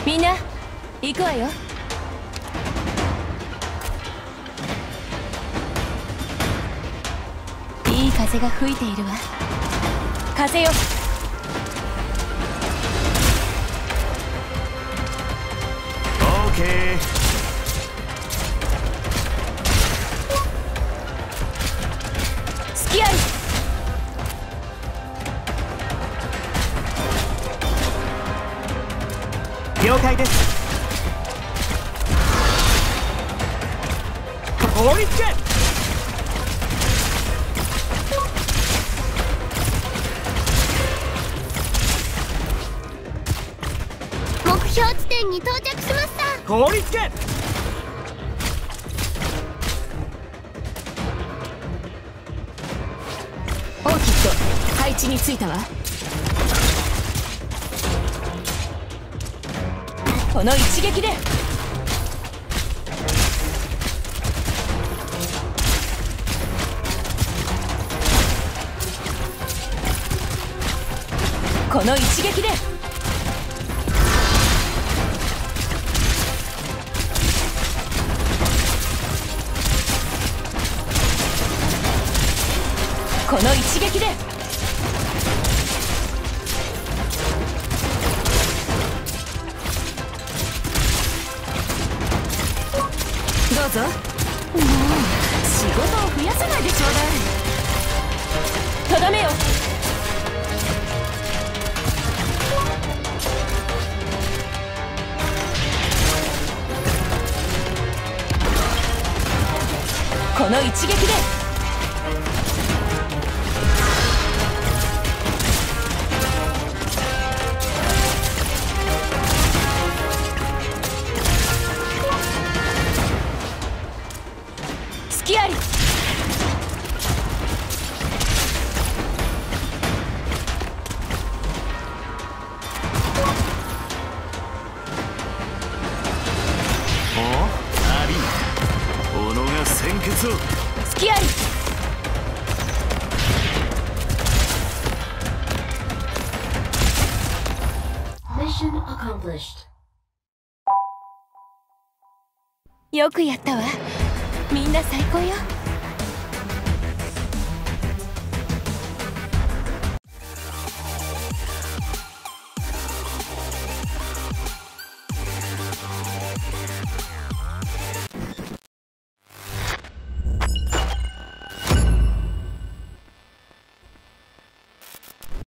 みんな行くわよ。いい風が吹いているわ。風よ。 オーケー。 隙あり。 了解です。放りつけ。 目標地点に到着しました。 放りつけ。 オーキッド配置についたわ。この一撃でこの一撃でこの一撃でどうぞ。もう仕事を増やさないでちょうだい。とどめよ。この一撃で隙あり。 あり。己が先決を。 隙あり。 Mission accomplished. よくやったわ。みんな最高よ。